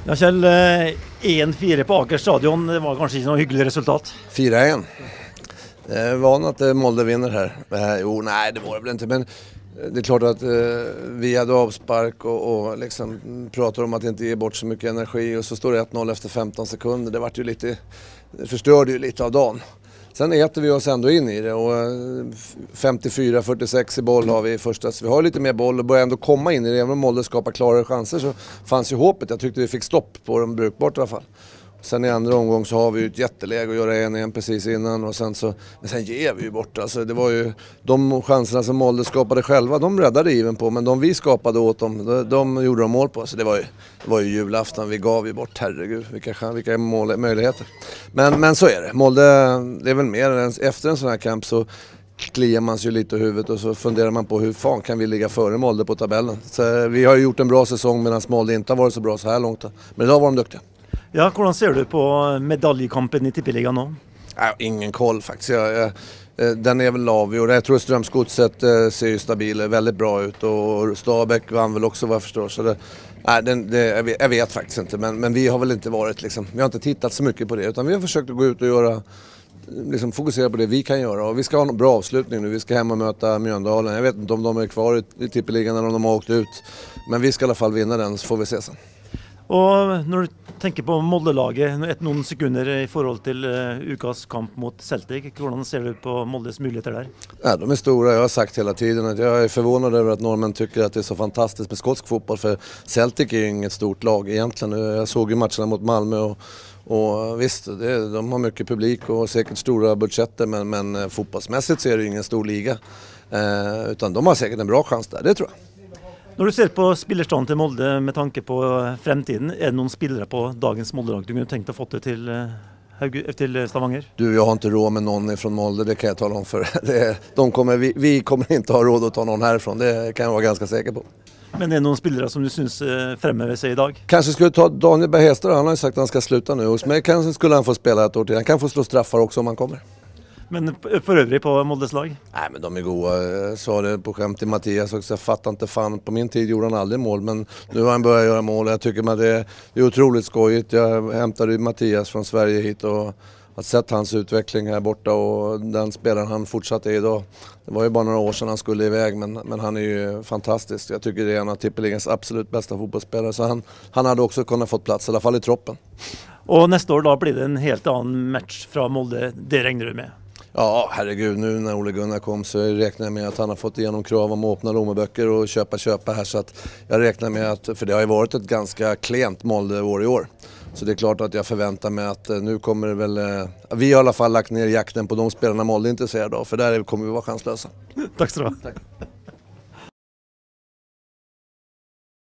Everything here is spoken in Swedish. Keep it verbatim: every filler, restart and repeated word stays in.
Ja, Kjell, en fire på Aker stadion, det var kanske inte något hyggligt resultat. fyra en. Jag är van att Molde vinner här. Eh, jo, nej, det var det väl inte, men det är klart att eh, vi hade avspark och, och liksom pratar om att inte ge bort så mycket energi och så står det ett noll efter femton sekunder. Det vart ju lite, det förstörde ju lite av dagen. Sen äter vi oss ändå in i det och femtiofyra fyrtiosex i boll har vi i första. Så vi har lite mer boll och börjar ändå komma in i det. Även om Molde skapar klarare chanser så fanns ju hoppet. Jag tyckte vi fick stopp på dem brukbart i alla fall. Sen i andra omgång så har vi ju ett jätteläge att göra en en precis innan och sen så, men sen ger vi ju bort. Alltså det var ju de chanserna som Molde skapade själva, de räddade even på, men de vi skapade åt dem, de, de gjorde de mål på. Så det var ju, det var ju julafton, vi gav ju bort, herregud, vilka, vilka mål, möjligheter. Men, men så är det, Molde, det är väl mer än efter en sån här kamp så kliar man sig ju lite i huvudet och så funderar man på hur fan kan vi ligga före Molde på tabellen. Så vi har ju gjort en bra säsong medan Molde inte har varit så bra så här långt. Men idag var de duktiga. Ja, hur ser du på medaljkampen i Tippeligan nu? Ja, ingen koll faktiskt. Jag, jag, den är väl avgjord. Jag tror Strömsgodset eh, ser ju stabil, väldigt bra ut och Stabäck vann väl också vad jag förstår. Så det, nej, den, det, jag, vet, jag vet faktiskt inte, men, men vi har väl inte varit liksom, vi har inte tittat så mycket på det utan vi har försökt att gå ut och göra, liksom fokusera på det vi kan göra och vi ska ha en bra avslutning nu. Vi ska hem och möta Mjöndalen. Jag vet inte om de är kvar i, i Tippeligan eller om de har åkt ut, men vi ska i alla fall vinna den så får vi se sen. Och när du tänker på Molde-laget, ett någon sekunder i förhåll till uh, ukas kamp mot Celtic, hur ser du på Moldes möjligheter där? Ja, de är stora. Jag har sagt hela tiden att jag är förvånad över att norrmän tycker att det är så fantastiskt med skotsk fotboll, för Celtic är ju inget stort lag egentligen. Jag såg ju matcherna mot Malmö och, och visst, det, de har mycket publik och säkert stora budgeter, men, men fotbollsmässigt så är det ingen stor liga. Eh, utan de har säkert en bra chans där, det tror jag. När du ser på spillerstanden till Molde med tanke på framtiden, är det någon spelare på dagens Molde-lag du kunde tänkt att få det till, till Stavanger? Du, jag har inte råd med någon från Molde, det kan jag tala om för. Det, de kommer, vi, vi kommer inte ha råd att ta någon härifrån, det kan jag vara ganska säker på. Men är det någon spelare som du syns framöver sig idag? Kanske skulle ta Daniel Berghester, han har ju sagt att han ska sluta nu. Hos mig kanske skulle han få spela ett år till, han kan få slå straffar också om han kommer. Men för övrigt på Moldes lag? Nej, men de är goda. Jag sa det på skämt till Mattias också. Jag fattar inte fan. På min tid gjorde han aldrig mål. Men nu har han börjat göra mål. Jag tycker att det är, det är otroligt skojigt. Jag hämtade ju Mattias från Sverige hit och har sett hans utveckling här borta. Och den spelaren han fortsatte idag. Det var ju bara några år sedan han skulle iväg. Men, men han är ju fantastisk. Jag tycker det är en av Tippeligens absolut bästa fotbollsspelare. Så han, han hade också kunnat fått plats. I alla fall i troppen. Och nästa år då blir det en helt annan match från Molde. Det regnar du med? Ja, herregud, nu när Ole Gunnar kom så räknar jag med att han har fått igenom krav om att öppna lomeböcker och köpa köpa här, så att jag räknar med att, för det har ju varit ett ganska klent Molde-år i år. Så det är klart att jag förväntar mig att nu kommer det väl, vi har i alla fall lagt ner jakten på de spelarna Molde är intresserade av, för där kommer vi vara chanslösa. Tack så du ha. Tack.